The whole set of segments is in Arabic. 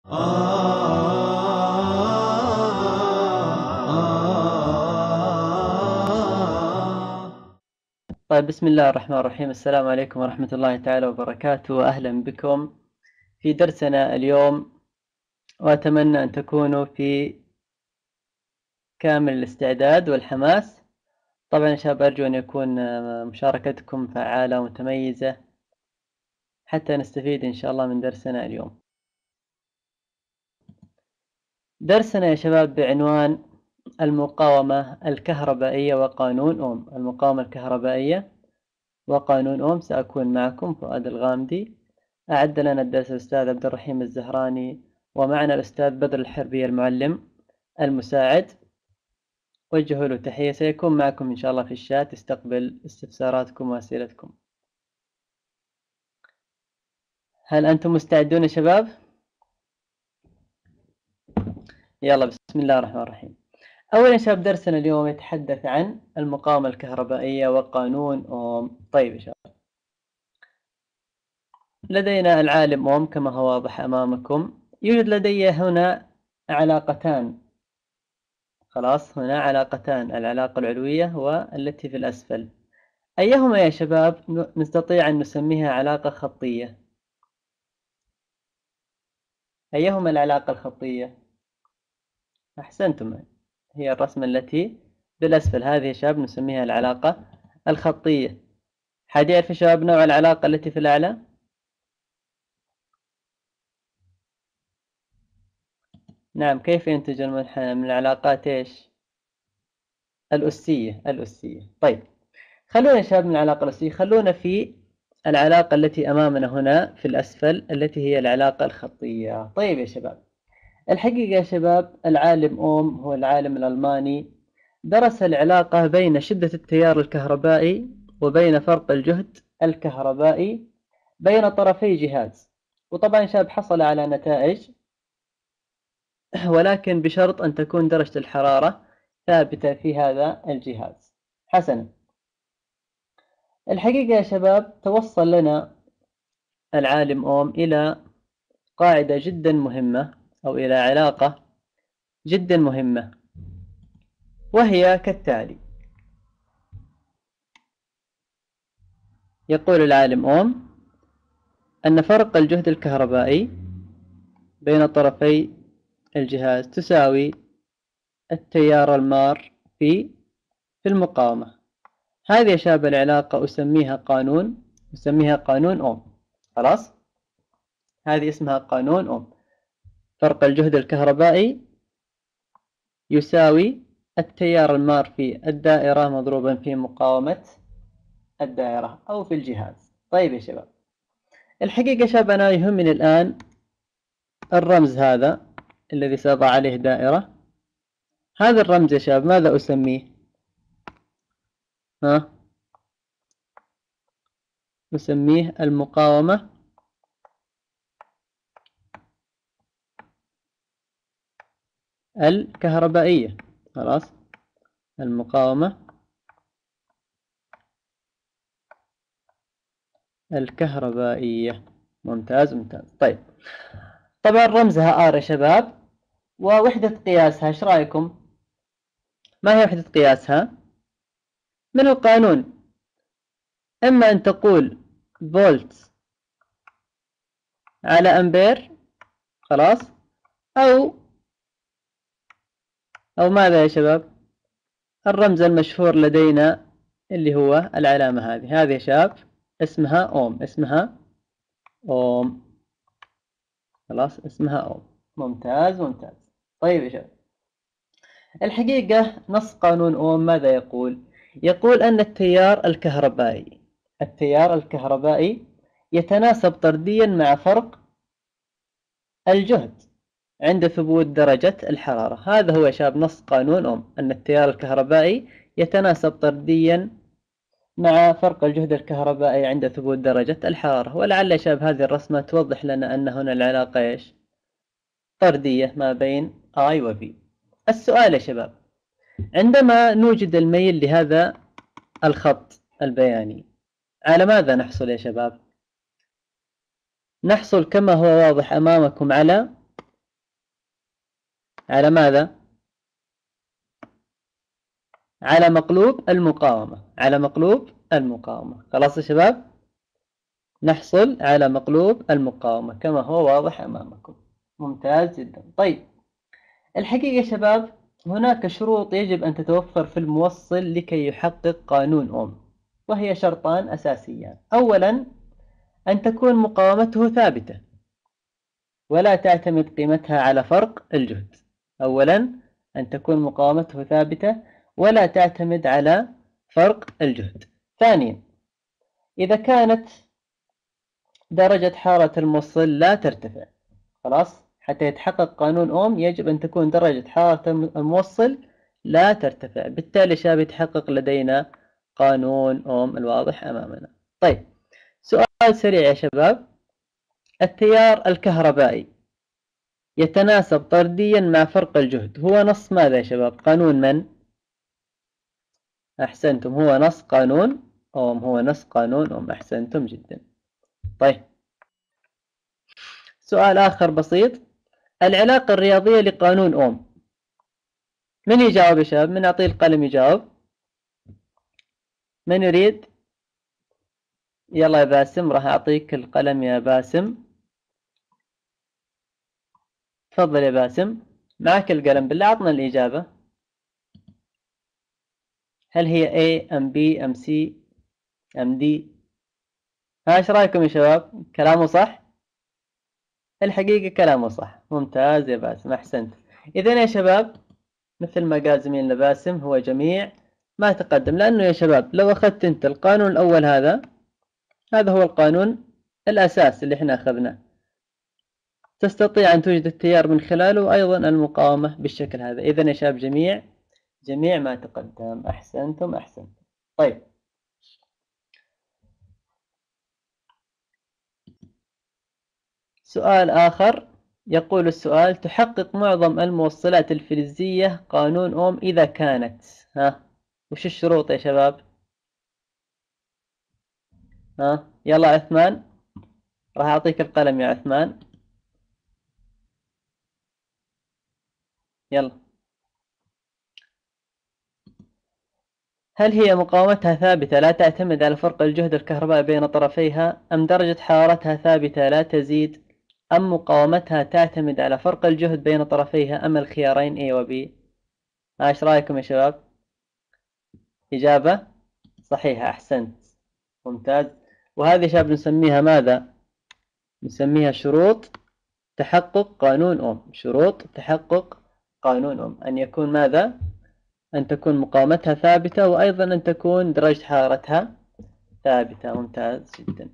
طيب، بسم الله الرحمن الرحيم. السلام عليكم ورحمة الله تعالى وبركاته، وأهلا بكم في درسنا اليوم، وأتمنى أن تكونوا في كامل الاستعداد والحماس. طبعا يا شباب، أرجو أن يكون مشاركتكم فعالة ومتميزة حتى نستفيد إن شاء الله من درسنا اليوم. درسنا يا شباب بعنوان المقاومة الكهربائية وقانون أوم. المقاومة الكهربائية وقانون أوم. سأكون معكم فؤاد الغامدي. أعد لنا الدرس الأستاذ عبد الرحيم الزهراني، ومعنا الأستاذ بدر الحربي المعلم المساعد. وجهوا له تحية. سيكون معكم إن شاء الله في الشات، يستقبل استفساراتكم وأسئلتكم. هل أنتم مستعدون يا شباب؟ يلا، بسم الله الرحمن الرحيم. أولا يا شباب، درسنا اليوم يتحدث عن المقاومة الكهربائية وقانون أوم. طيب يا شباب، لدينا العالم أوم كما هو واضح أمامكم. يوجد لدي هنا علاقتان. خلاص، هنا علاقتان، العلاقة العلوية والتي في الأسفل. أيهما يا شباب نستطيع أن نسميها علاقة خطية؟ أيهما العلاقة الخطية؟ أحسنتم، هي الرسمة التي بالأسفل، هذه يا شباب نسميها العلاقة الخطية. حد يعرف يا شباب نوع العلاقة التي في الأعلى؟ نعم، كيف ينتج المنحنى من العلاقات إيش؟ الأسية. الأسية. طيب، خلونا يا شباب من العلاقة الأسية، خلونا في العلاقة التي أمامنا هنا في الأسفل التي هي العلاقة الخطية. طيب يا شباب، الحقيقة يا شباب العالم أوم هو العالم الألماني، درس العلاقة بين شدة التيار الكهربائي وبين فرق الجهد الكهربائي بين طرفي جهاز. وطبعا شباب حصل على نتائج، ولكن بشرط أن تكون درجة الحرارة ثابتة في هذا الجهاز. حسنا، الحقيقة يا شباب توصل لنا العالم أوم إلى قاعدة جدا مهمة، أو إلى علاقة جدا مهمة، وهي كالتالي. يقول العالم أوم أن فرق الجهد الكهربائي بين طرفي الجهاز تساوي التيار المار في المقاومة. هذه يا شباب العلاقة أسميها قانون أوم. خلاص، هذه اسمها قانون أوم. فرق الجهد الكهربائي يساوي التيار المار في الدائرة مضروبا في مقاومة الدائرة أو في الجهاز. طيب يا شباب، الحقيقة شباب أنا يهمني الآن الرمز هذا الذي سأضع عليه دائرة. هذا الرمز يا شباب ماذا أسميه؟ نسميه المقاومة الكهربائية. خلاص، المقاومة الكهربائية. ممتاز ممتاز. طيب، طبعا رمزها R يا شباب، ووحدة قياسها ايش رأيكم؟ ما هي وحدة قياسها؟ من القانون، إما أن تقول فولت على أمبير، خلاص، أو ماذا يا شباب؟ الرمز المشهور لدينا اللي هو العلامة هذه يا شباب اسمها أوم. اسمها أوم. خلاص، اسمها أوم. ممتاز ممتاز. طيب يا شباب، الحقيقة نص قانون أوم ماذا يقول؟ يقول أن التيار الكهربائي يتناسب طرديا مع فرق الجهد عند ثبوت درجة الحرارة. هذا هو يا شباب نص قانون أوم، أن التيار الكهربائي يتناسب طرديا مع فرق الجهد الكهربائي عند ثبوت درجة الحرارة. ولعل يا شباب هذه الرسمة توضح لنا أن هنا العلاقة إيش؟ طردية ما بين I و V. السؤال يا شباب، عندما نوجد الميل لهذا الخط البياني، على ماذا نحصل يا شباب؟ نحصل كما هو واضح أمامكم على على ماذا؟ على مقلوب المقاومة، على مقلوب المقاومة. خلاص يا شباب، نحصل على مقلوب المقاومة كما هو واضح أمامكم. ممتاز جدا. طيب، الحقيقة يا شباب هناك شروط يجب أن تتوفر في الموصل لكي يحقق قانون أوم، وهي شرطان أساسيان. أولا، أن تكون مقاومته ثابتة ولا تعتمد قيمتها على فرق الجهد. أولا، أن تكون مقاومته ثابتة ولا تعتمد على فرق الجهد. ثانيا، إذا كانت درجة حرارة الموصل لا ترتفع. خلاص، حتى يتحقق قانون أوم يجب أن تكون درجة حرارة الموصل لا ترتفع، بالتالي شاب يتحقق لدينا قانون أوم الواضح أمامنا. طيب، سؤال سريع يا شباب. التيار الكهربائي يتناسب طرديا مع فرق الجهد، هو نص ماذا يا شباب؟ قانون من؟ أحسنتم، هو نص قانون أوم، هو نص قانون أوم. أحسنتم جدا. طيب، سؤال آخر بسيط. العلاقة الرياضية لقانون أوم، من يجاوب يا شباب؟ من أعطيه القلم يجاوب؟ من يريد؟ يلا يا باسم، راح أعطيك القلم يا باسم. تفضل يا باسم، معك القلم، بالله عطنا الإجابة. هل هي A أم B أم C أم D؟ ها، إيش رأيكم يا شباب؟ كلامه صح؟ الحقيقة كلامه صح. ممتاز يا باسم، أحسنت. إذن يا شباب، مثل ما قال زميلنا باسم، هو جميع ما تقدم. لأنه يا شباب لو أخذت أنت القانون الأول هذا، هذا هو القانون الأساس اللي احنا أخذناه، تستطيع أن توجد التيار من خلاله وأيضا المقاومة بالشكل هذا. إذن يا شباب جميع ما تقدم. أحسنتم أحسنتم. طيب، سؤال آخر. يقول السؤال: تحقق معظم الموصلات الفلزية قانون أوم إذا كانت. ها، وش الشروط يا شباب؟ ها، يلا عثمان، راح أعطيك القلم يا عثمان. يلا. هل هي مقاومتها ثابتة لا تعتمد على فرق الجهد الكهربائي بين طرفيها، أم درجة حرارتها ثابتة لا تزيد، أم مقاومتها تعتمد على فرق الجهد بين طرفيها، أم الخيارين A و B؟ ايش رأيكم يا شباب؟ إجابة صحيحة، أحسنت، ممتاز. وهذه يا شباب نسميها ماذا؟ نسميها شروط تحقق قانون أوم. شروط تحقق قانون أوم، أن يكون ماذا؟ أن تكون مقاومتها ثابتة، وأيضا أن تكون درجة حرارتها ثابتة. ممتاز جدا.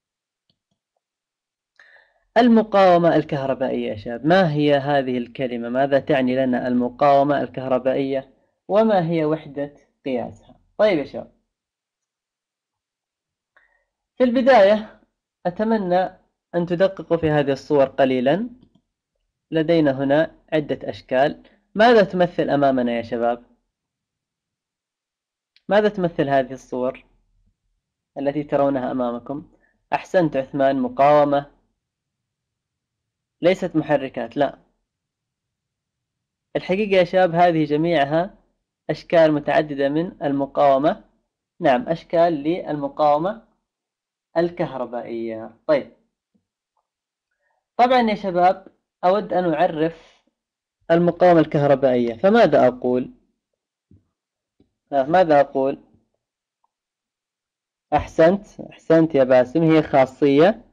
المقاومة الكهربائية يا شباب، ما هي هذه الكلمة؟ ماذا تعني لنا المقاومة الكهربائية؟ وما هي وحدة قياسها؟ طيب يا شباب، في البداية أتمنى أن تدققوا في هذه الصور قليلا. لدينا هنا عدة أشكال. ماذا تمثل أمامنا يا شباب؟ ماذا تمثل هذه الصور التي ترونها أمامكم؟ أحسنت عثمان، مقاومة، ليست محركات، لا. الحقيقة يا شباب هذه جميعها أشكال متعددة من المقاومة. نعم، أشكال للمقاومة الكهربائية. طيب، طبعا يا شباب أود أن أعرف المقاومة الكهربائية، فماذا أقول؟ ماذا أقول؟ أحسنت يا باسم، هي خاصية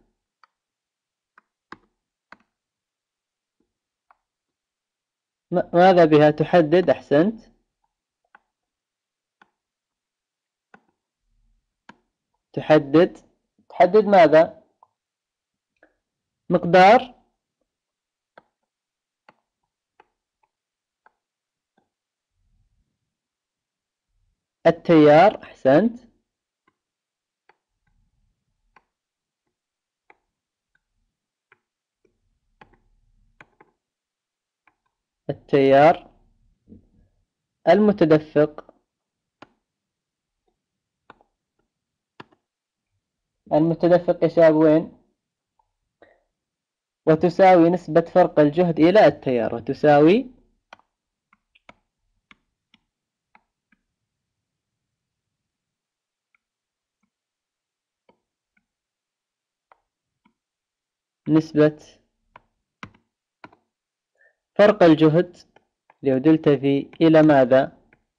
ماذا بها تحدد؟ أحسنت، تحدد ماذا؟ مقدار التيار. أحسنت، التيار المتدفق. المتدفق يا شباب وين؟ وتساوي نسبة فرق الجهد إلى التيار، وتساوي نسبة فرق الجهد اللي هو دلتا في إلى ماذا؟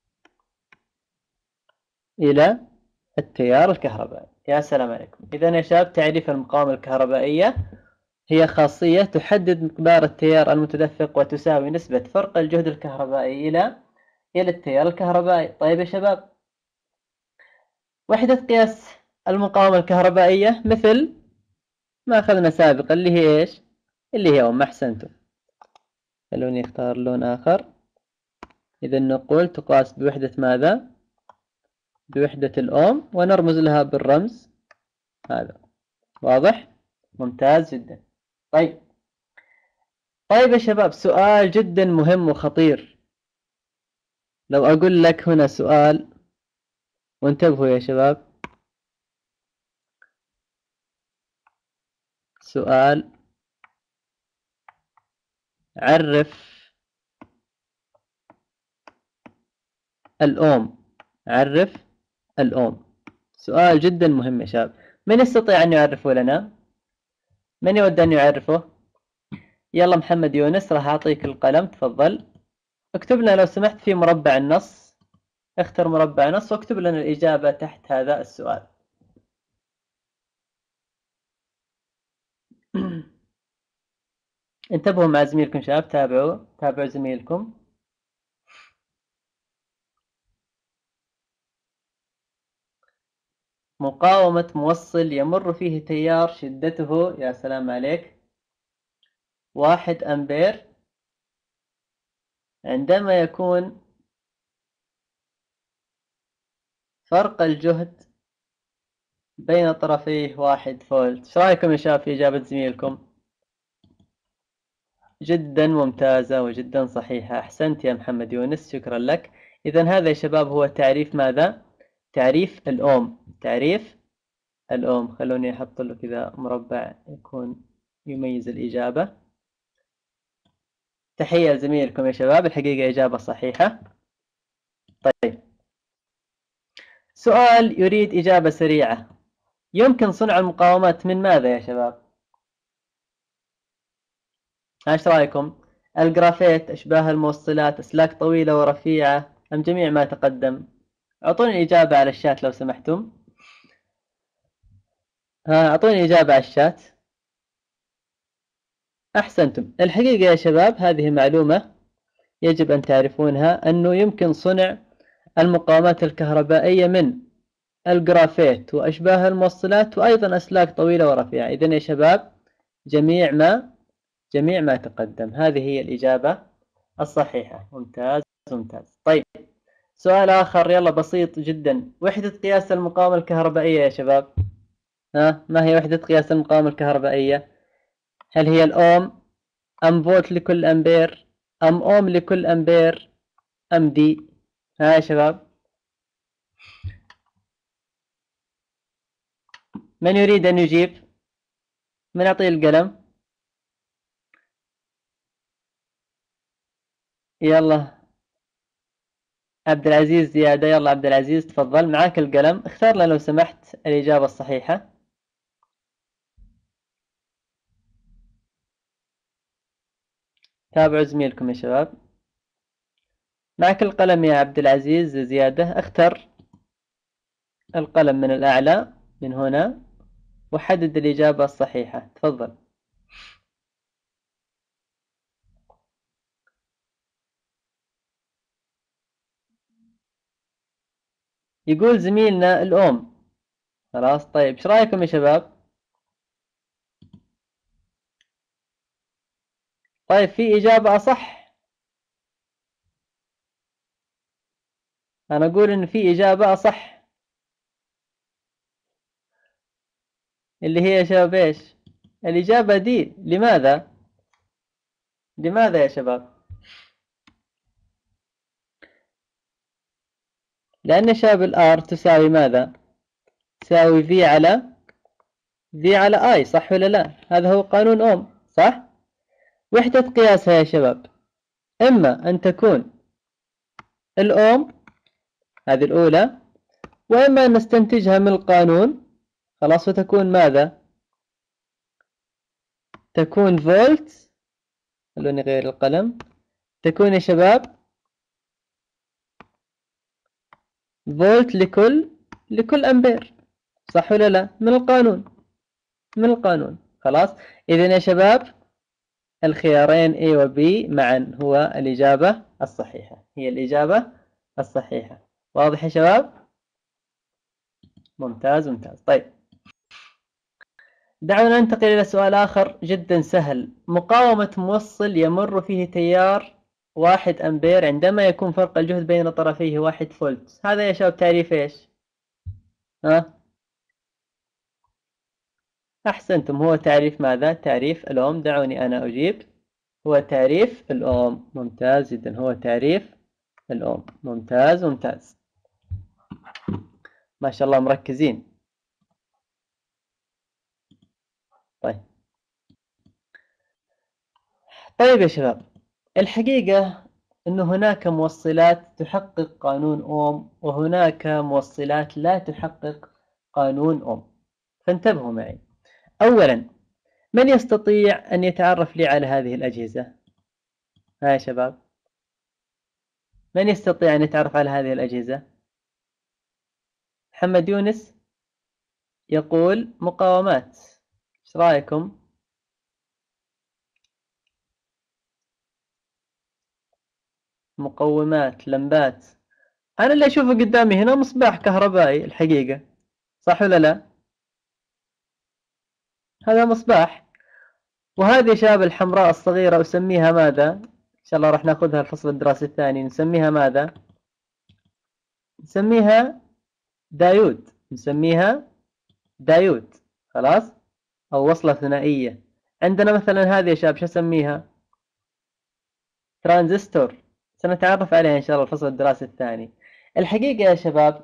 إلى التيار الكهربائي. يا سلام عليكم. إذا يا شباب تعريف المقاومة الكهربائية هي خاصية تحدد مقدار التيار المتدفق وتساوي نسبة فرق الجهد الكهربائي إلى التيار الكهربائي. طيب يا شباب، وحدة قياس المقاومة الكهربائية مثل ما أخذنا سابقا اللي هي إيش؟ اللي هي أم. أحسنتم. خلوني أختار لون آخر. إذا نقول تقاس بوحدة ماذا؟ بوحدة الأوم، ونرمز لها بالرمز هذا. واضح؟ ممتاز جدا. طيب يا شباب، سؤال جدا مهم وخطير. لو أقول لك هنا سؤال، وانتبهوا يا شباب، سؤال عرف الأوم. عرف الأوم. سؤال جدا مهم يا شباب. من يستطيع أن يعرفه لنا؟ من يود أن يعرفه؟ يلا محمد يونس، راح أعطيك القلم، تفضل. اكتب لنا لو سمحت في مربع النص، اختر مربع نص واكتب لنا الإجابة تحت هذا السؤال. انتبهوا مع زميلكم شباب، تابعوا زميلكم. مقاومة موصل يمر فيه تيار شدته، يا سلام عليك، 1 أمبير، عندما يكون فرق الجهد بين طرفيه 1 فولت. ايش رايكم يا شباب في إجابة زميلكم؟ جدا ممتازة وجدا صحيحة. أحسنت يا محمد يونس، شكرا لك. إذا هذا يا شباب هو تعريف ماذا؟ تعريف الأوم. تعريف الأوم. خلوني أحط له كذا مربع يكون يميز الإجابة. تحية لزميلكم يا شباب، الحقيقة إجابة صحيحة. طيب، سؤال يريد إجابة سريعة. يمكن صنع المقاومات من ماذا يا شباب؟ ايش رايكم؟ الجرافيت، اشباه الموصلات، اسلاك طويلة ورفيعة، ام جميع ما تقدم؟ اعطوني الاجابة على الشات لو سمحتم. اعطوني اجابة على الشات. احسنتم. الحقيقة يا شباب هذه معلومة يجب ان تعرفونها، انه يمكن صنع المقاومات الكهربائية من الجرافيت واشباه الموصلات وايضا اسلاك طويلة ورفيعة. اذا يا شباب جميع ما تقدم، هذه هي الإجابة الصحيحة. ممتاز ممتاز. طيب، سؤال آخر يلا بسيط جدا. وحدة قياس المقاومة الكهربائية يا شباب، ما هي وحدة قياس المقاومة الكهربائية؟ هل هي الأوم، أم فولت لكل أمبير، أم أوم لكل أمبير، أم دي؟ يا شباب، من يريد أن يجيب؟ من أعطيه القلم؟ يلا عبد العزيز زيادة، يلا عبد العزيز تفضل، معاك القلم، اختار لنا لو سمحت الإجابة الصحيحة. تابعوا زميلكم يا شباب. معك القلم يا عبد العزيز زيادة، اختر القلم من الأعلى من هنا وحدد الإجابة الصحيحة، تفضل. يقول زميلنا الأوم. خلاص، طيب ايش رأيكم يا شباب؟ طيب في إجابة أصح. أنا أقول إن في إجابة أصح، اللي هي يا شباب إيش؟ الإجابة دي. لماذا؟ لماذا يا شباب؟ لأن شباب الآر تساوي ماذا؟ تساوي في على آي، صح ولا لا؟ هذا هو قانون أوم، صح؟ وحدة قياسها يا شباب إما أن تكون الأوم، هذه الأولى، وإما أن نستنتجها من القانون، خلاص، وتكون ماذا؟ تكون فولت، خلوني غير القلم، تكون يا شباب فولت لكل أمبير، صح ولا لا؟ من القانون، من القانون. خلاص، إذن يا شباب الخيارين A و B معا هو الإجابة الصحيحة، هي الإجابة الصحيحة. واضح يا شباب؟ ممتاز ممتاز. طيب، دعونا ننتقل إلى سؤال آخر جدا سهل. مقاومة موصل يمر فيه تيار 1 أمبير عندما يكون فرق الجهد بين طرفيه 1 فولت، هذا يا شباب تعريف إيش؟ ها؟ أحسنتم، هو تعريف ماذا؟ تعريف الأوم. دعوني أنا أجيب. هو تعريف الأوم. ممتاز جدا، هو تعريف الأوم. ممتاز ممتاز، ما شاء الله مركزين. طيب، طيب يا شباب، الحقيقة أن هناك موصلات تحقق قانون أوم وهناك موصلات لا تحقق قانون أوم، فانتبهوا معي. أولا، من يستطيع أن يتعرف لي على هذه الأجهزة؟ ها يا شباب، من يستطيع أن يتعرف على هذه الأجهزة؟ محمد يونس يقول مقاومات، ايش رأيكم؟ مقومات، لمبات. أنا اللي أشوفه قدامي هنا مصباح كهربائي الحقيقة، صح ولا لا؟ هذا مصباح. وهذه شاب الحمراء الصغيرة أسميها ماذا؟ إن شاء الله راح ناخذها الفصل الدراسي الثاني. نسميها ماذا؟ نسميها دايود، نسميها دايود. خلاص، أو وصلة ثنائية. عندنا مثلا هذه يا شباب شو أسميها؟ ترانزستور، سنتعرف عليها إن شاء الله الفصل الدراسي الثاني. الحقيقة يا شباب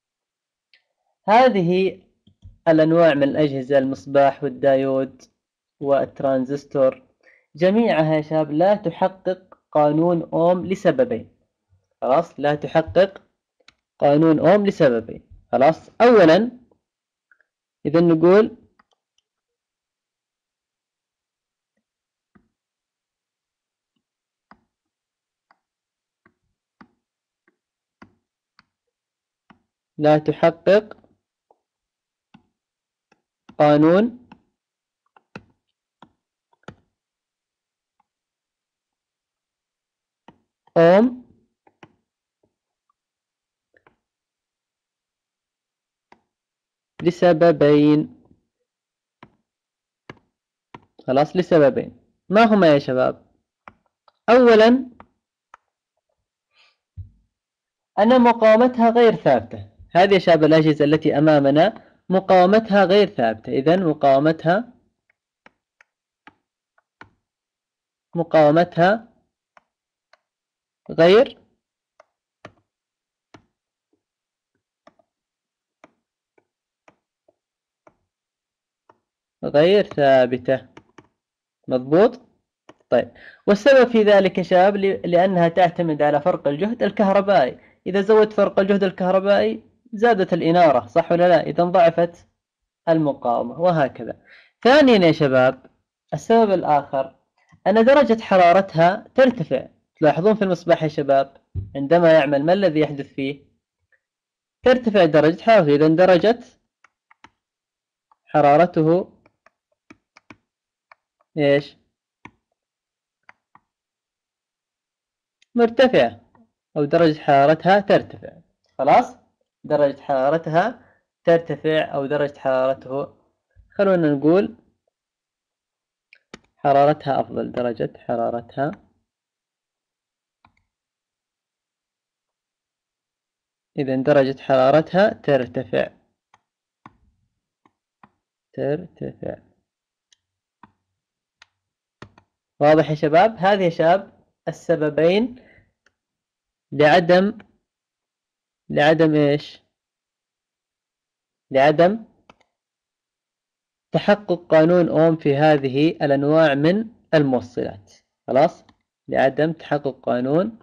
هذه الأنواع من الأجهزة، المصباح والدايود والترانزستور، جميعها يا شباب لا تحقق قانون أوم لسببين. خلاص، لا تحقق قانون أوم لسببين. خلاص، أولا إذا نقول لا تحقق قانون أوم لسببين. خلاص، لسببين. ما هما يا شباب؟ أولا أن مقاومتها غير ثابتة. هذه يا شباب الأجهزة التي أمامنا مقاومتها غير ثابتة. إذا مقاومتها غير ثابتة. مضبوط. طيب، والسبب في ذلك يا شباب لأنها تعتمد على فرق الجهد الكهربائي. إذا زودت فرق الجهد الكهربائي زادت الإنارة، صح ولا لا؟ إذا ضعفت المقاومة، وهكذا. ثانيا يا شباب السبب الآخر أن درجة حرارتها ترتفع. تلاحظون في المصباح يا شباب عندما يعمل ما الذي يحدث فيه؟ ترتفع درجة حرارته. إذا درجة حرارته إيش؟ مرتفعة، أو درجة حرارتها ترتفع. خلاص، درجة حرارتها ترتفع أو درجة حرارته، خلونا نقول حرارتها أفضل، درجة حرارتها. إذا درجة حرارتها ترتفع. واضح يا شباب؟ هذه يا شباب السببين لعدم إيش؟ لعدم تحقق قانون أوم في هذه الأنواع من الموصلات. خلاص، لعدم تحقق قانون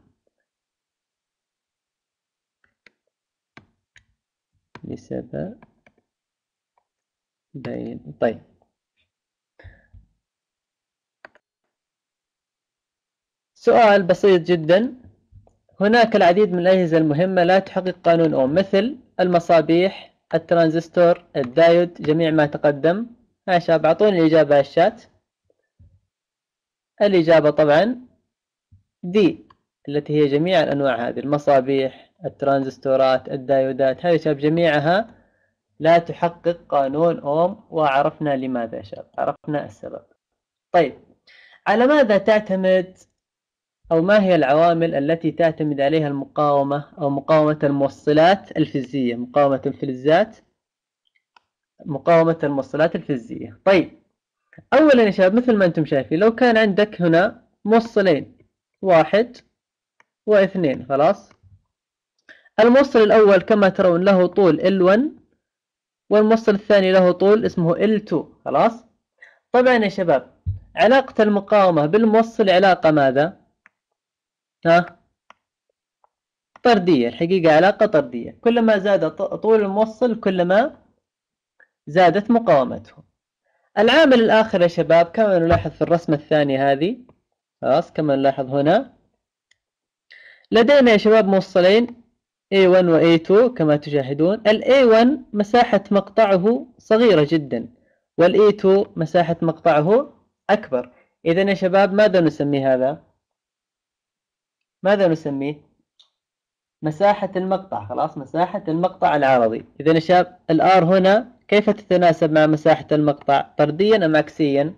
لسببين. طيب، سؤال بسيط جدا. هناك العديد من الأجهزة المهمة لا تحقق قانون أوم، مثل المصابيح، الترانزستور، الدايود، جميع ما تقدم. يا شباب أعطوني الإجابة الشات. الإجابة طبعا دي، التي هي جميع الأنواع هذه: المصابيح، الترانزستورات، الدايودات، هذه شباب جميعها لا تحقق قانون أوم، وعرفنا لماذا يا شباب، عرفنا السبب. طيب، على ماذا تعتمد أو ما هي العوامل التي تعتمد عليها المقاومة أو مقاومة الموصلات الفيزية؟ مقاومة الفلزات، مقاومة الموصلات الفيزية. طيب، أولا يا شباب مثل ما أنتم شايفين، لو كان عندك هنا موصلين، واحد واثنين، خلاص. الموصل الأول كما ترون له طول L1، والموصل الثاني له طول اسمه L2، خلاص. طبعا يا شباب علاقة المقاومة بالموصل علاقة ماذا؟ ها؟ طردية. الحقيقة علاقة طردية، كلما زاد طول الموصل كلما زادت مقاومته. العامل الآخر يا شباب كما نلاحظ في الرسمة الثانية هذه، خلاص، كما نلاحظ هنا لدينا يا شباب موصلين A1 و A2 كما تشاهدون. ال A1 مساحة مقطعه صغيرة جدا، وال A2 مساحة مقطعه أكبر. إذا يا شباب ماذا نسمي هذا؟ ماذا نسميه؟ مساحة المقطع، خلاص، مساحة المقطع العرضي. إذا يا شباب الآر هنا كيف تتناسب مع مساحة المقطع؟ طرديا أم عكسيا؟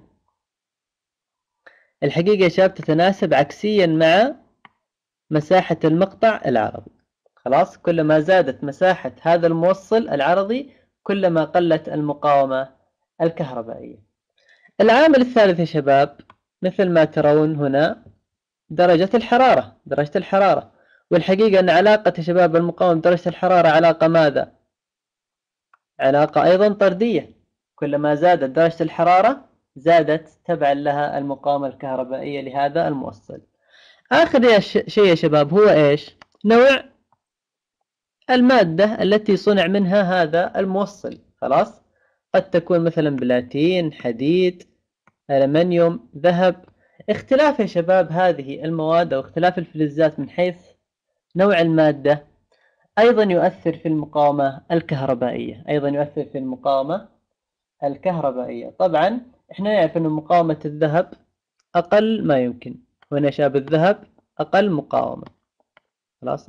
الحقيقة يا شباب تتناسب عكسيا مع مساحة المقطع العرضي، خلاص. كلما زادت مساحة هذا الموصل العرضي كلما قلت المقاومة الكهربائية. العامل الثالث يا شباب مثل ما ترون هنا درجة الحرارة، درجة الحرارة. والحقيقة أن علاقة يا شباب المقاومة بدرجة الحرارة علاقة ماذا؟ علاقة أيضا طردية. كلما زادت درجة الحرارة زادت تبعا لها المقاومة الكهربائية لهذا الموصل. آخر شيء يا شباب هو إيش؟ نوع المادة التي صنع منها هذا الموصل، خلاص. قد تكون مثلا بلاتين، حديد، ألمنيوم، ذهب. اختلاف يا شباب هذه المواد أو اختلاف الفلزات من حيث نوع المادة أيضا يؤثر في المقاومة الكهربائية، أيضا يؤثر في المقاومة الكهربائية. طبعا احنا نعرف أن مقاومة الذهب أقل ما يمكن، وهنا شاب الذهب أقل مقاومة، خلاص،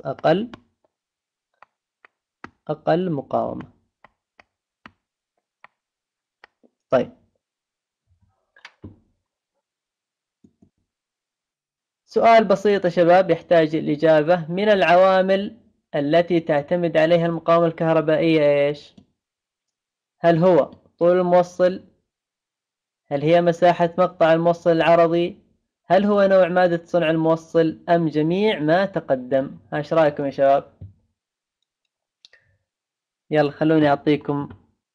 أقل مقاومة. طيب، سؤال بسيط يا شباب يحتاج الإجابة. من العوامل التي تعتمد عليها المقاومة الكهربائية إيش؟ هل هو طول الموصل؟ هل هي مساحة مقطع الموصل العرضي؟ هل هو نوع مادة صنع الموصل؟ أم جميع ما تقدم؟ ايش رأيكم يا شباب؟ يلا خلوني أعطيكم.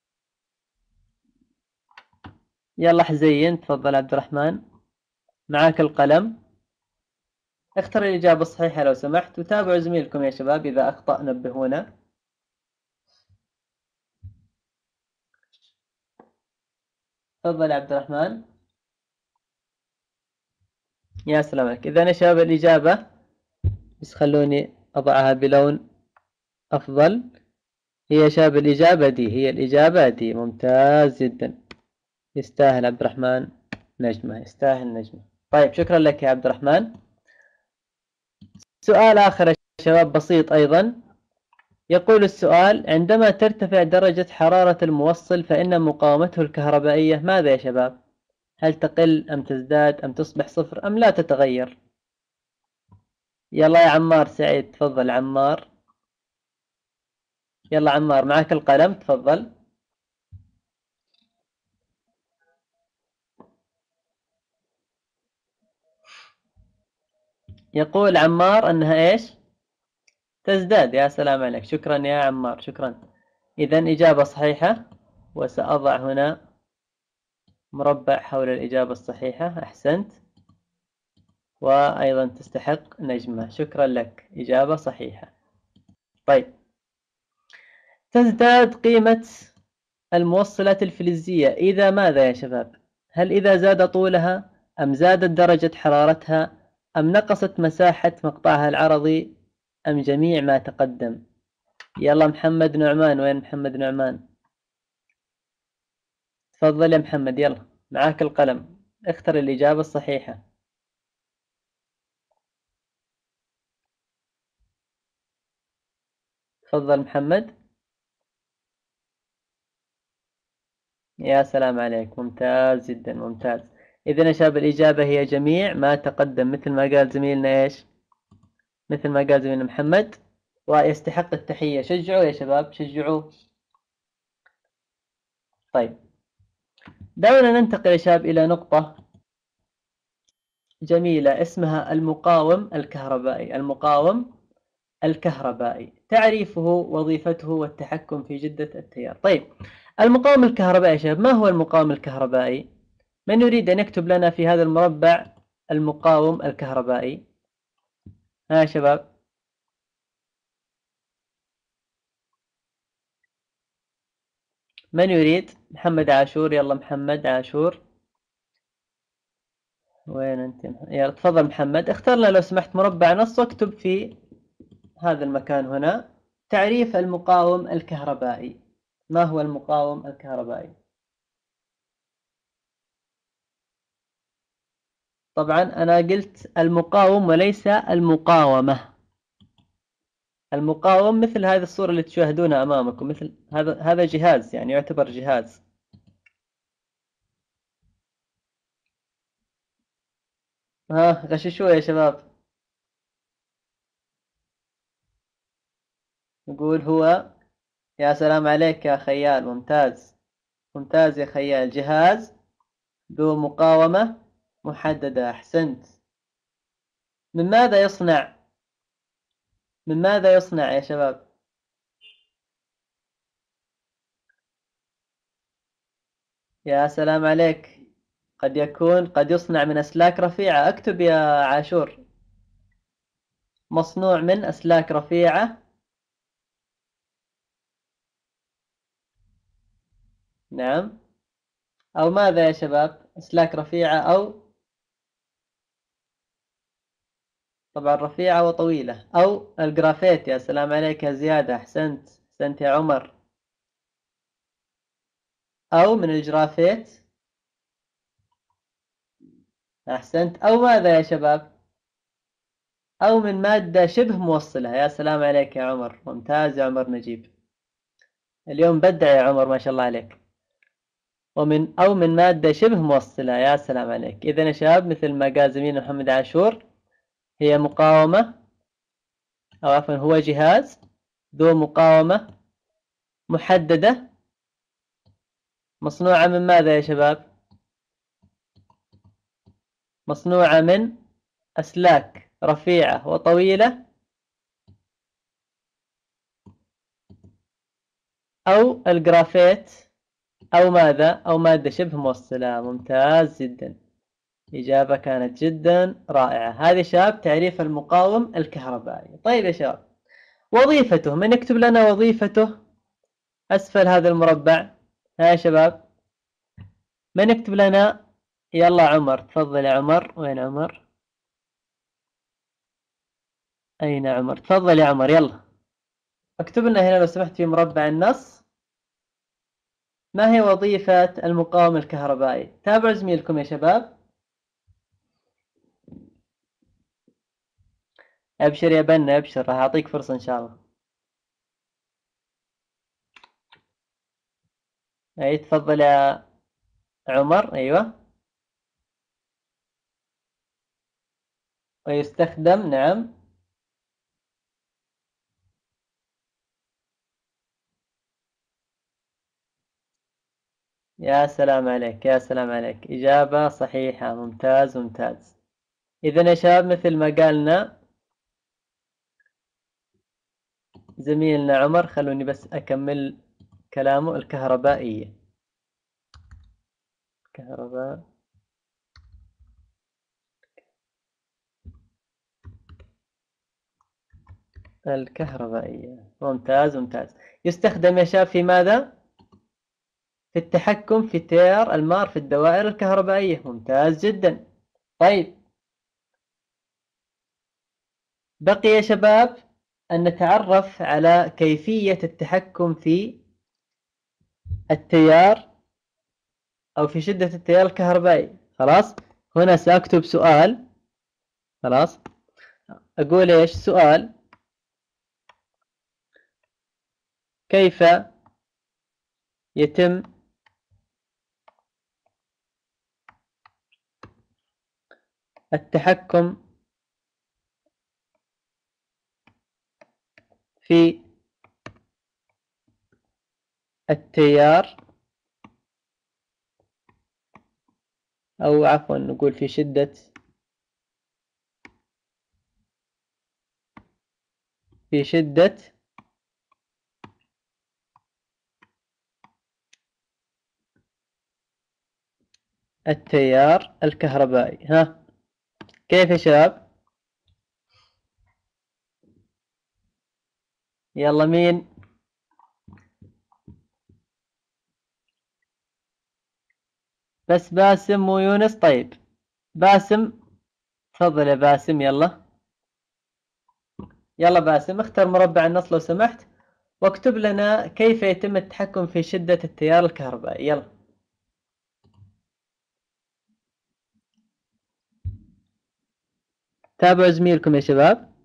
يلا حزين، تفضل عبد الرحمن، معاك القلم. اختر الإجابة الصحيحة لو سمحت، وتابعوا زميلكم يا شباب، إذا أخطأ نبهونا. تفضل عبد الرحمن. يا سلام عليك. إذا يا شباب الإجابة، بس خلوني أضعها بلون أفضل. هي شباب الإجابة دي، هي الإجابة دي. ممتاز جدا، يستاهل عبد الرحمن نجمة، يستاهل نجمة. طيب شكرا لك يا عبد الرحمن. سؤال آخر يا شباب بسيط أيضا. يقول السؤال: عندما ترتفع درجة حرارة الموصل فإن مقاومته الكهربائية ماذا يا شباب؟ هل تقل أم تزداد أم تصبح صفر أم لا تتغير؟ يلا يا عمار سعيد، تفضل عمار. يلا عمار معك القلم، تفضل. يقول عمار أنها إيش؟ تزداد. يا سلام عليك، شكرا يا عمار، شكرا. إذا إجابة صحيحة، وسأضع هنا مربع حول الإجابة الصحيحة. أحسنت، وأيضا تستحق نجمة. شكرا لك، إجابة صحيحة. طيب، تزداد قيمة الموصلات الفلزية إذا ماذا يا شباب؟ هل إذا زاد طولها أم زادت درجة حرارتها أم نقصت مساحة مقطعها العرضي أم جميع ما تقدم؟ يلا محمد نعمان، وين محمد نعمان؟ تفضل يا محمد، يلا معاك القلم، اختر الإجابة الصحيحة. تفضل محمد. يا سلام عليك، ممتاز جدا، ممتاز. إذا يا شباب الإجابة هي جميع ما تقدم، مثل ما قال زميلنا إيش؟ مثل ما قال زميلنا محمد، ويستحق التحية. شجعوا يا شباب، شجعوه. طيب، دعونا ننتقل يا شباب إلى نقطة جميلة اسمها المقاوم الكهربائي. المقاوم الكهربائي، تعريفه، وظيفته، والتحكم في جدة التيار. طيب، المقاوم الكهربائي يا شباب، ما هو المقاوم الكهربائي؟ من يريد أن يكتب لنا في هذا المربع المقاوم الكهربائي؟ ها يا شباب، من يريد؟ محمد عاشور، يلا محمد عاشور، وين أنت؟ يلا تفضل محمد، اختر لنا لو سمحت مربع نص واكتب في هذا المكان هنا تعريف المقاوم الكهربائي. ما هو المقاوم الكهربائي؟ طبعا أنا قلت المقاوم وليس المقاومة. المقاوم مثل هذه الصورة اللي تشاهدونها أمامكم، مثل هذا جهاز، يعني يعتبر جهاز. ها غششوه يا شباب. نقول هو، يا سلام عليك يا خيال، ممتاز، ممتاز يا خيال، جهاز ذو مقاومة محددة. أحسنت. من ماذا يصنع؟ من ماذا يصنع يا شباب؟ يا سلام عليك، قد يصنع من أسلاك رفيعة. اكتب يا عاشور، مصنوع من أسلاك رفيعة. نعم. أو ماذا يا شباب؟ أسلاك رفيعة أو، طبعا رفيعة وطويلة، أو الجرافيت. يا سلام عليك يا زيادة، أحسنت، أحسنت يا عمر. أو من الجرافيت. أحسنت. أو ماذا يا شباب؟ أو من مادة شبه موصلة. يا سلام عليك يا عمر، ممتاز يا عمر نجيب، اليوم بدع يا عمر، ما شاء الله عليك. أو من مادة شبه موصلة. يا سلام عليك. إذا يا شباب مثل ما قال زميلنا محمد عاشور، هي مقاومة، أو عفوا هو جهاز ذو مقاومة محددة، مصنوعة من ماذا يا شباب؟ مصنوعة من أسلاك رفيعة وطويلة، أو الجرافيت، أو ماذا؟ أو مادة شبه موصلة. ممتاز جدا، إجابة كانت جدا رائعة. هذه شباب تعريف المقاوم الكهربائي. طيب يا شباب، وظيفته، من يكتب لنا وظيفته أسفل هذا المربع؟ ها يا شباب، من يكتب لنا؟ يلا عمر، تفضل يا عمر، وين عمر؟ أين عمر؟ تفضل يا عمر، يلا اكتب لنا هنا لو سمحت في مربع النص، ما هي وظيفة المقاوم الكهربائي؟ تابعوا زميلكم يا شباب. أبشر يا بنا، أبشر، راح أعطيك فرصة إن شاء الله. أي تفضل يا عمر. أيوة. ويستخدم، نعم. يا سلام عليك، يا سلام عليك، إجابة صحيحة، ممتاز ممتاز. إذا يا شباب مثل ما قالنا زميلنا عمر، خلوني بس أكمل كلامه. الكهربائية، كهرباء الكهربائية، ممتاز ممتاز. يستخدم يا شباب في ماذا؟ في التحكم في تيار المار في الدوائر الكهربائية. ممتاز جدا. طيب، بقي يا شباب أن نتعرف على كيفية التحكم في التيار أو في شدة التيار الكهربائي. خلاص، هنا سأكتب سؤال. خلاص، أقول إيش سؤال: كيف يتم التحكم في التيار، أو عفوا نقول في شدة التيار الكهربائي. ها، كيف يا شباب؟ يلا مين؟ بس باسم ويونس. طيب باسم، تفضل يا باسم. يلا باسم، اختر مربع النص لو سمحت، واكتب لنا كيف يتم التحكم في شدة التيار الكهربائي. يلا. تابعوا زميلكم يا شباب.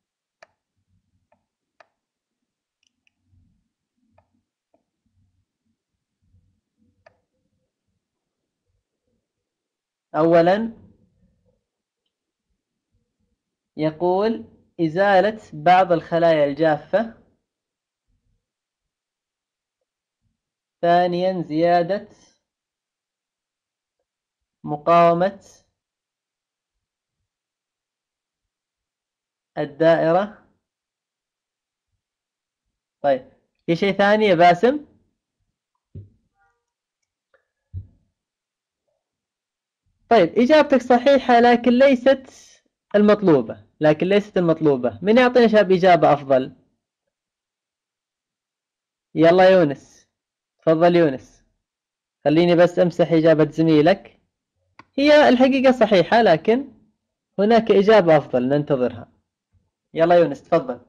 أولا يقول إزالة بعض الخلايا الجافة. ثانيا زيادة مقاومة الدائرة. طيب، في شيء ثاني يا باسم؟ طيب إجابتك صحيحة، لكن ليست المطلوبة. من يعطينا شباب إجابة أفضل؟ يلا يونس، تفضل يونس. خليني بس أمسح إجابة زميلك. هي الحقيقة صحيحة، لكن هناك إجابة أفضل ننتظرها. يلا يونس تفضل.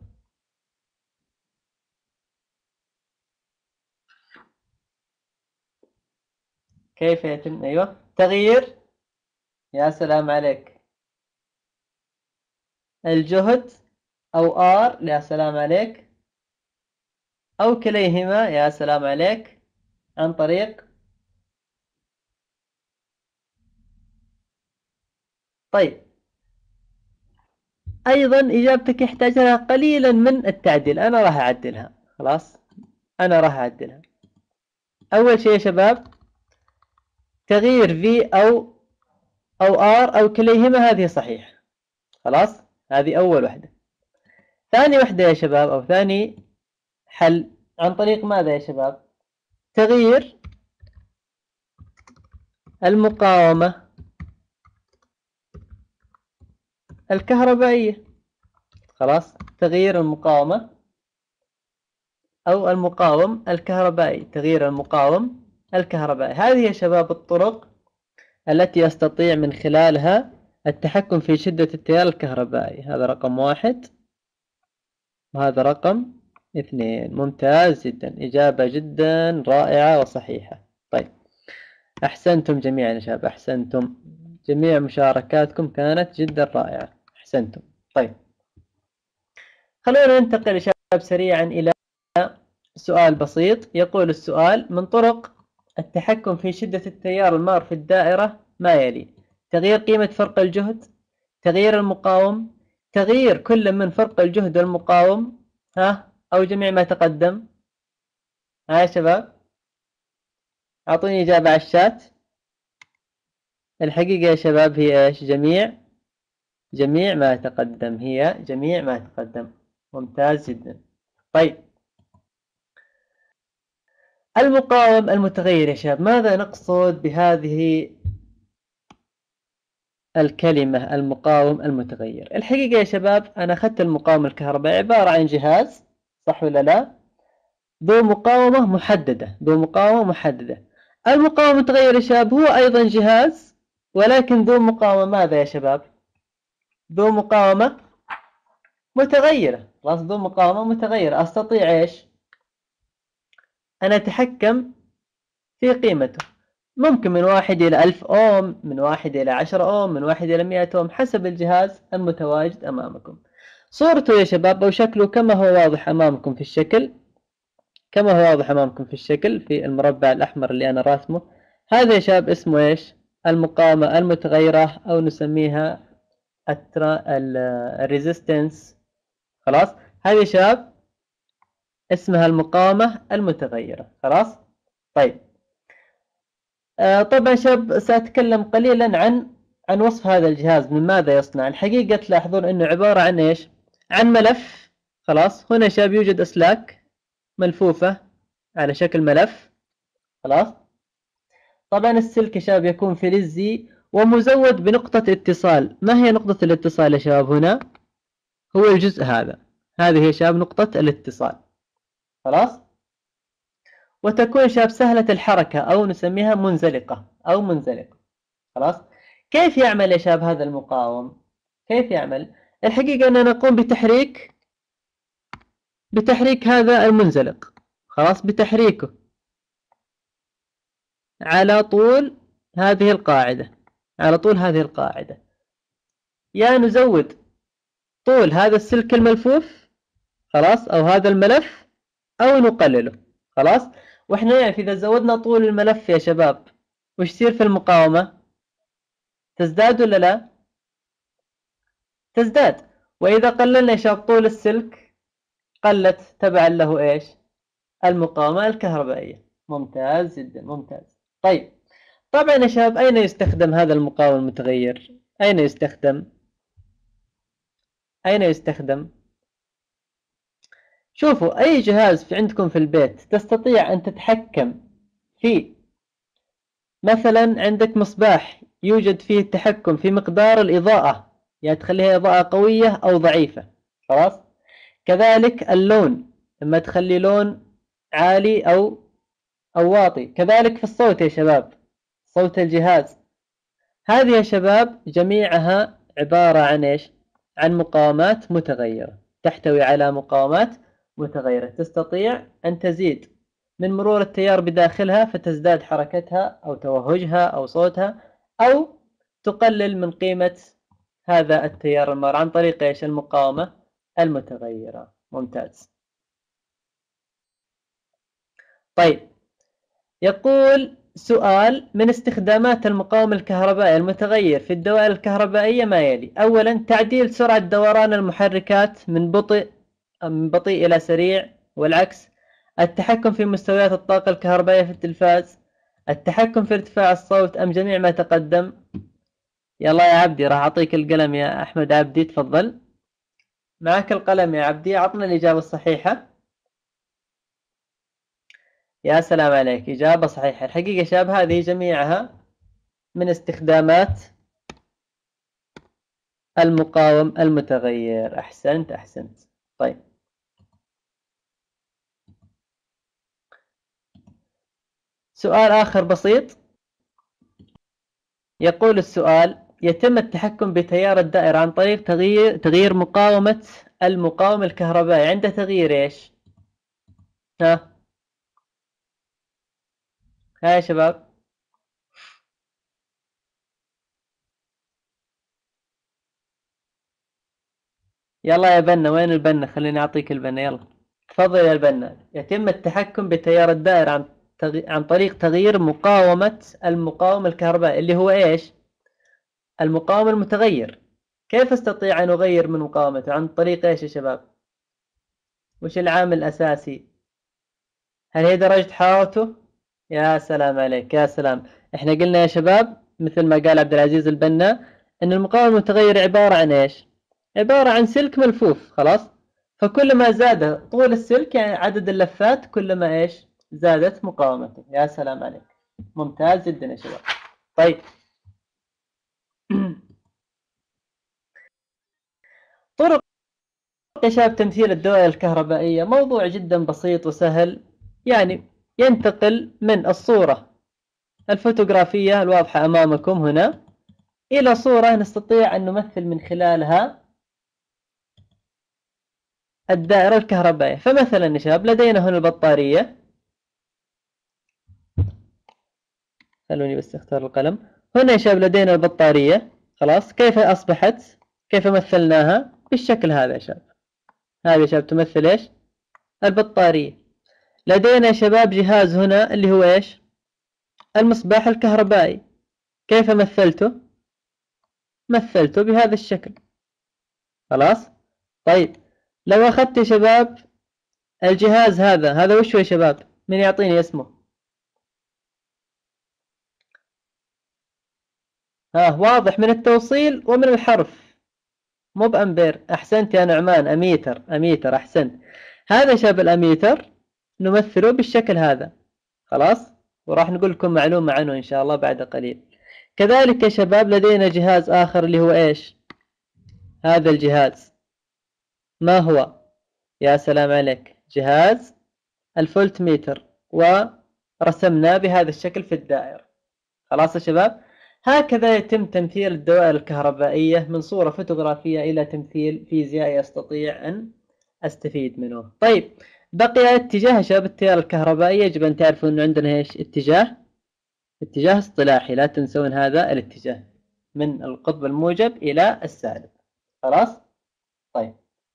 كيف يتم؟ أيوة، تغيير. يا سلام عليك. الجهد أو R. يا سلام عليك. أو كليهما. يا سلام عليك. عن طريق. طيب، أيضا إجابتك يحتاج لها قليلا من التعديل. أنا راح أعدلها. خلاص، أنا راح أعدلها. أول شيء يا شباب، تغيير V أو R أو كليهما، هذه صحيح. خلاص، هذه أول وحدة. ثاني وحدة يا شباب، أو ثاني حل، عن طريق ماذا يا شباب؟ تغيير المقاومة الكهربائية. خلاص، تغيير المقاومة أو المقاوم الكهربائي، تغيير المقاوم الكهربائي. هذه يا شباب الطرق التي يستطيع من خلالها التحكم في شدة التيار الكهربائي. هذا رقم 1 وهذا رقم 2. ممتاز جدا، إجابة جدا رائعة وصحيحة. طيب، أحسنتم جميعا يا شباب، أحسنتم. جميع مشاركاتكم كانت جدا رائعة، أحسنتم. طيب، خلونا ننتقل يا شباب سريعا إلى سؤال بسيط. يقول السؤال: من طرق التحكم في شدة التيار المار في الدائرة ما يلي: تغيير قيمة فرق الجهد، تغيير المقاوم، تغيير كل من فرق الجهد والمقاوم، أو جميع ما تقدم. يا شباب، أعطوني إجابة على الشات. الحقيقة يا شباب هي إيش؟ جميع ما تقدم. هي جميع ما تقدم. ممتاز جدا. طيب، المقاوم المتغير يا شباب، ماذا نقصد بهذه الكلمة المقاوم المتغير؟ الحقيقة يا شباب أنا أخذت المقاوم الكهربائي عبارة عن جهاز، صح ولا لا؟ ذو مقاومة محددة. المقاوم المتغير يا شباب هو أيضا جهاز، ولكن ذو مقاومة ماذا يا شباب؟ ذو مقاومة متغيرة، خلاص ذو مقاومة متغيرة، أستطيع إيش؟ أن أتحكم في قيمته، ممكن من 1 إلى 1000 أوم، من 1 إلى 10 أوم، من 1 إلى 100 أوم، حسب الجهاز المتواجد أمامكم. صورته يا شباب أو شكله كما هو واضح أمامكم في الشكل، كما هو واضح أمامكم في الشكل في المربع الأحمر اللي أنا راسمه. هذا يا شباب اسمه إيش؟ المقاومة المتغيرة، أو نسميها الريزيستنس. خلاص، هذه يا شباب اسمها المقاومة المتغيرة. خلاص. طيب طبعا شباب سأتكلم قليلا عن وصف هذا الجهاز، من ماذا يصنع. الحقيقة تلاحظون أنه عبارة عن إيش؟ عن ملف. خلاص، هنا شباب يوجد أسلاك ملفوفة على شكل ملف. خلاص. طبعا السلك يا شباب يكون فلزي ومزود بنقطة اتصال. ما هي نقطة الاتصال يا شباب؟ هنا هو الجزء هذا، هذه هي شباب نقطة الاتصال. خلاص. وتكون شباب سهلة الحركة، أو نسميها منزلقة أو منزلقة. خلاص. كيف يعمل يا شباب هذا المقاوم؟ كيف يعمل؟ الحقيقة أننا نقوم بتحريك هذا المنزلق. خلاص، بتحريكه على طول هذه القاعدة، على طول هذه القاعدة. يا نزود طول هذا السلك الملفوف، خلاص، أو هذا الملف، أو نقلله. خلاص. وإحنا نعرف إذا زودنا طول الملف يا شباب وش يصير في المقاومة؟ تزداد ولا لا؟ تزداد. وإذا قللنا يا شباب طول السلك قلت تبعا له إيش؟ المقاومة الكهربائية. ممتاز جدا، ممتاز. طيب طبعا يا شباب أين يستخدم هذا المقاوم المتغير؟ أين يستخدم؟ أين يستخدم؟ شوفوا، أي جهاز في عندكم في البيت تستطيع أن تتحكم فيه. مثلا عندك مصباح يوجد فيه التحكم في مقدار الإضاءة، يعني تخليها إضاءة قوية أو ضعيفة. خلاص. كذلك اللون، لما تخلي لون عالي أو واطي. كذلك في الصوت يا شباب، صوت الجهاز. هذه يا شباب جميعها عبارة عن إيش؟ عن مقاومات متغيرة، تحتوي على مقاومات متغيرة. تستطيع أن تزيد من مرور التيار بداخلها فتزداد حركتها أو توهجها أو صوتها، أو تقلل من قيمة هذا التيار المار عن طريق إيش؟ المقاومة المتغيرة. ممتاز. طيب يقول سؤال: من استخدامات المقاوم الكهربائي المتغير في الدوائر الكهربائية ما يلي. أولا، تعديل سرعة دوران المحركات من بطيء إلى سريع والعكس، التحكم في مستويات الطاقة الكهربائية في التلفاز، التحكم في ارتفاع الصوت، أم جميع ما تقدم. يلا يا عبدي، راح أعطيك القلم يا أحمد عبدي، تفضل معك القلم يا عبدي، أعطنا الإجابة الصحيحة. يا سلام عليك، إجابة صحيحة. الحقيقة شباب هذه جميعها من استخدامات المقاوم المتغير. أحسنت أحسنت. طيب سؤال آخر بسيط. يقول السؤال: يتم التحكم بتيار الدائرة عن طريق تغيير مقاومة المقاوم الكهربائي عند تغيير إيش؟ ها يا شباب. يلا يا بنا، وين البنا؟ خليني أعطيك البنا، يلا تفضل يا البنا. يتم التحكم بتيار الدائرة عن طريق تغيير مقاومة المقاوم الكهربائي اللي هو إيش؟ المقاوم المتغير. كيف استطيع أن أغير من مقاومته؟ عن طريق إيش يا شباب؟ وش العامل الأساسي؟ هل هي درجة حرارته؟ يا سلام عليك، يا سلام. احنا قلنا يا شباب مثل ما قال عبد العزيز البنا ان المقاوم المتغير عبارة عن ايش؟ عبارة عن سلك ملفوف. خلاص. فكل ما زاد طول السلك يعني عدد اللفات كلما ايش؟ زادت مقاومته. يا سلام عليك، ممتاز جدا يا شباب. طيب طرق يا شباب تمثيل الدوائر الكهربائية موضوع جدا بسيط وسهل. يعني ينتقل من الصورة الفوتوغرافية الواضحة أمامكم هنا إلى صورة نستطيع أن نمثل من خلالها الدائرة الكهربائية. فمثلا يا شباب لدينا هنا البطارية، خلوني بس اختار القلم. هنا يا شباب لدينا البطارية، خلاص. كيف أصبحت؟ كيف مثلناها؟ بالشكل هذا يا شباب. هذه يا شباب تمثل ايش؟ البطارية. لدينا يا شباب جهاز هنا اللي هو ايش؟ المصباح الكهربائي. كيف مثلته؟ مثلته بهذا الشكل، خلاص. طيب لو أخذت يا شباب الجهاز هذا وش هو يا شباب؟ من يعطيني اسمه؟ واضح من التوصيل ومن الحرف. مو بأمبير، أحسنت يا نعمان. أميتر، أحسنت. هذا شاب الأميتر نمثله بالشكل هذا، خلاص. وراح نقول لكم معلومة عنه إن شاء الله بعد قليل. كذلك يا شباب لدينا جهاز آخر اللي هو إيش؟ هذا الجهاز ما هو؟ يا سلام عليك، جهاز الفولت ميتر، ورسمناه بهذا الشكل في الدائرة، خلاص يا شباب. هكذا يتم تمثيل الدوائر الكهربائية من صورة فوتوغرافية إلى تمثيل فيزيائي أستطيع أن أستفيد منه. طيب بقي اتجاه يا شباب التيار الكهربائي. يجب أن تعرفوا أنه عندنا إيش؟ اتجاه اصطلاحي، لا تنسون هذا الاتجاه، من القطب الموجب إلى السالب، خلاص. طيب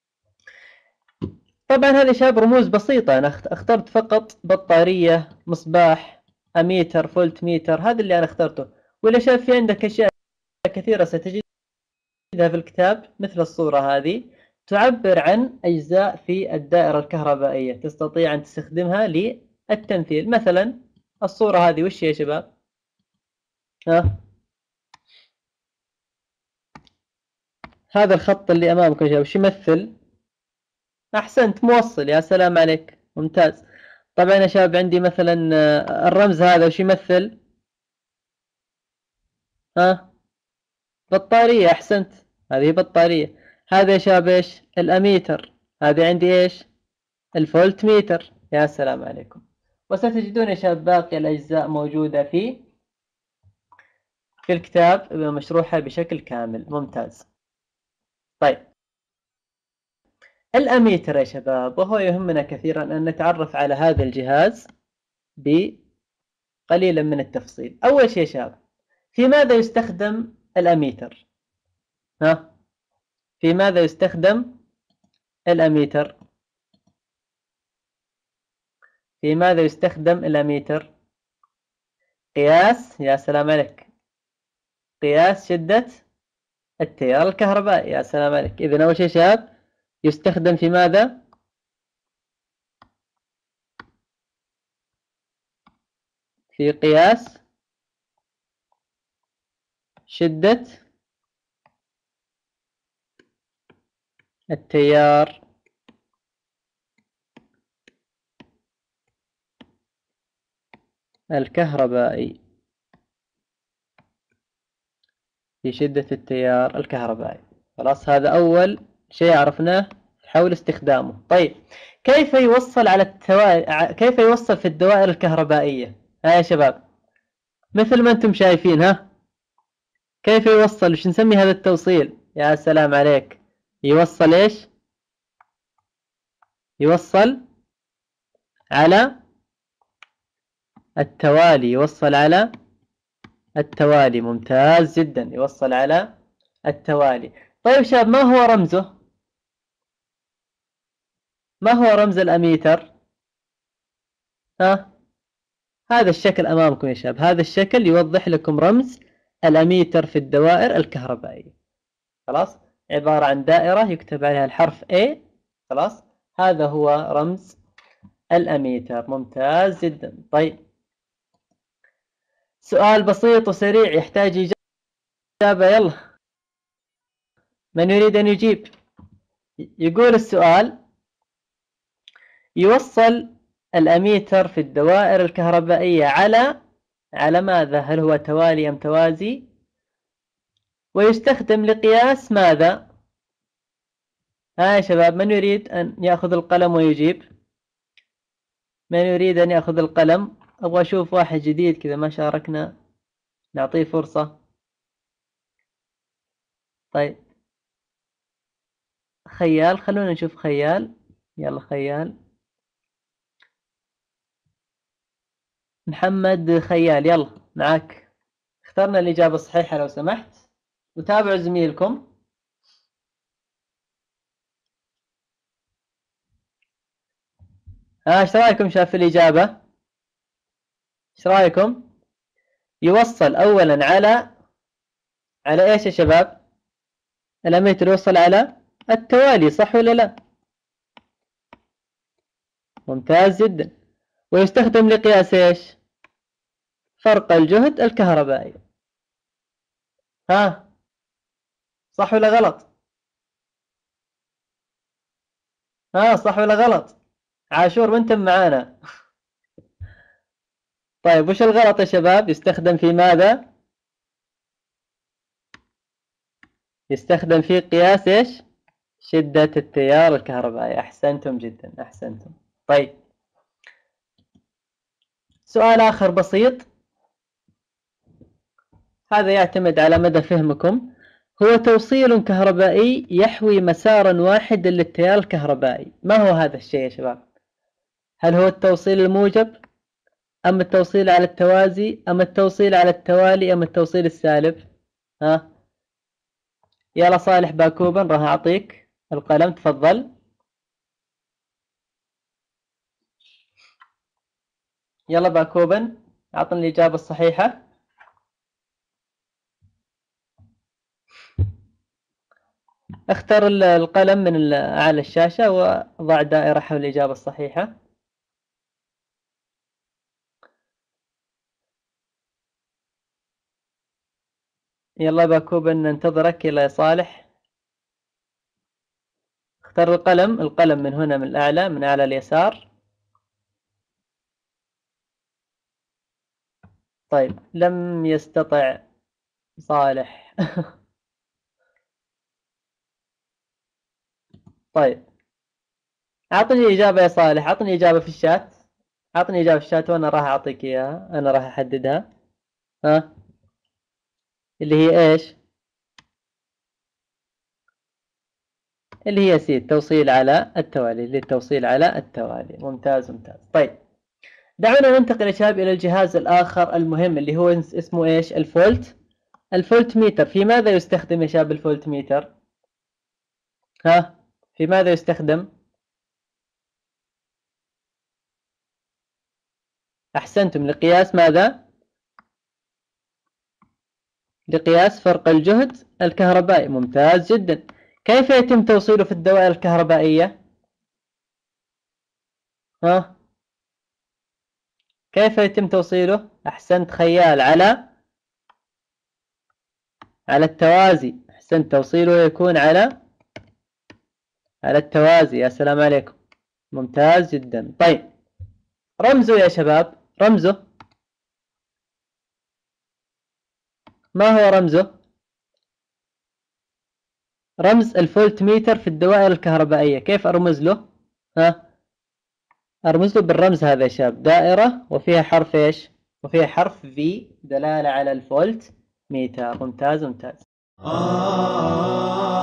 طبعا هذه شباب رموز بسيطة، أنا اخترت فقط بطارية، مصباح، أميتر، فولت ميتر، هذا اللي أنا اخترته. ولا شايف في عندك أشياء كثيرة ستجدها في الكتاب مثل الصورة هذه، تعبر عن أجزاء في الدائرة الكهربائية تستطيع أن تستخدمها للتمثيل. مثلا الصورة هذه وش هي يا شباب؟ هذا الخط اللي أمامكم يا شباب وش يمثل؟ أحسنت، موصل، يا سلام عليك، ممتاز. طبعا يا شباب عندي مثلا الرمز هذا وش يمثل؟ بطارية، أحسنت، هذه بطارية. هذا يا شباب إيش؟ الأميتر. هذه عندي إيش؟ الفولت ميتر، يا سلام عليكم. وستجدون يا شباب باقي الأجزاء موجودة في الكتاب مشروحة بشكل كامل، ممتاز. طيب الأميتر يا شباب، وهو يهمنا كثيرا أن نتعرف على هذا الجهاز بقليلا من التفصيل. أول شيء يا شباب، في ماذا يستخدم الأميتر؟ في ماذا يستخدم الأميتر؟ في ماذا يستخدم الأميتر؟ قياس، يا سلام عليك، قياس شدة التيار الكهربائي، يا سلام عليك. إذن أول شيء شباب يستخدم في ماذا؟ في قياس شدة التيار الكهربائي، في شدة التيار الكهربائي، خلاص. هذا أول شيء عرفناه حول استخدامه. طيب كيف يوصل كيف يوصل في الدوائر الكهربائية؟ يا شباب مثل ما أنتم شايفين، كيف يوصل؟ وش نسمي هذا التوصيل؟ يا سلام عليك، يوصل إيش؟ يوصل على التوالي، يوصل على التوالي، ممتاز جدا، يوصل على التوالي. طيب شباب ما هو رمزه؟ ما هو رمز الأميتر؟ هذا الشكل أمامكم يا شباب، هذا الشكل يوضح لكم رمز الأميتر في الدوائر الكهربائية، خلاص. عبارة عن دائرة يكتب عليها الحرف A، خلاص. هذا هو رمز الأميتر، ممتاز جدا. طيب سؤال بسيط وسريع يحتاج إجابة، يلا من يريد أن يجيب؟ يقول السؤال: يوصل الأميتر في الدوائر الكهربائية على ماذا؟ هل هو توالي أم توازي؟ ويستخدم لقياس ماذا؟ يا شباب من يريد أن يأخذ القلم ويجيب؟ من يريد أن يأخذ القلم؟ أبغى أشوف واحد جديد كذا ما شاركنا، نعطيه فرصة. طيب خيال، خلونا نشوف خيال. يلا خيال. محمد خيال، يلا معك. اخترنا الإجابة الصحيحة لو سمحت، وتابعوا زميلكم. ايش رايكم شاف الإجابة؟ ايش رايكم؟ يوصل أولا على ايش يا شباب؟ الأميتر يوصل على التوالي، صح ولا لا؟ ممتاز جدا. ويستخدم لقياس ايش؟ فرق الجهد الكهربائي. ها، صح ولا غلط؟ ها، صح ولا غلط؟ عاشور وانتم معانا. طيب وش الغلط يا شباب؟ يستخدم في ماذا؟ يستخدم في قياس ايش؟ شدة التيار الكهربائي. أحسنتم جدا، أحسنتم. طيب سؤال آخر بسيط، هذا يعتمد على مدى فهمكم. هو توصيل كهربائي يحوي مسارا واحدا للتيار الكهربائي، ما هو هذا الشيء يا شباب؟ هل هو التوصيل الموجب، أم التوصيل على التوازي، أم التوصيل على التوالي، أم التوصيل السالب؟ ها، يلا صالح باكوبن راح أعطيك القلم، تفضل. يلا باكوبن أعطني الإجابة الصحيحة. اختر القلم من أعلى الشاشة وضع دائرة حول الإجابة الصحيحة. يلا باكوبن ننتظرك. يلا يا صالح، اختر القلم من هنا، من الأعلى، من أعلى اليسار. طيب لم يستطع صالح. طيب أعطني إجابة يا صالح، أعطني إجابة في الشات، أعطني إجابة في الشات وأنا راح أعطيك إياها، أنا راح أحددها. ها، اللي هي إيش؟ اللي هي سي، التوصيل على التوالي، للتوصيل على التوالي. ممتاز ممتاز. طيب دعونا ننتقل يا شباب إلى الجهاز الآخر المهم اللي هو اسمه إيش؟ الفولت. الفولت ميتر. في ماذا يستخدم يا شباب الفولت ميتر؟ ها، في ماذا يستخدم؟ أحسنتم، لقياس ماذا؟ لقياس فرق الجهد الكهربائي. ممتاز جدا. كيف يتم توصيله في الدوائر الكهربائية؟ ها، كيف يتم توصيله؟ أحسنت خيال، على التوازي. أحسنت، توصيله يكون على التوازي. يا سلام عليكم، ممتاز جدا. طيب رمزه يا شباب، رمزه، ما هو رمزه؟ رمز الفولت ميتر في الدوائر الكهربائية كيف أرمز له؟ ها، أرمز له بالرمز هذا يا شباب، دائرة وفيها حرف إيش؟ وفيها حرف V دلالة على الفولت ميتر. ممتاز ممتاز.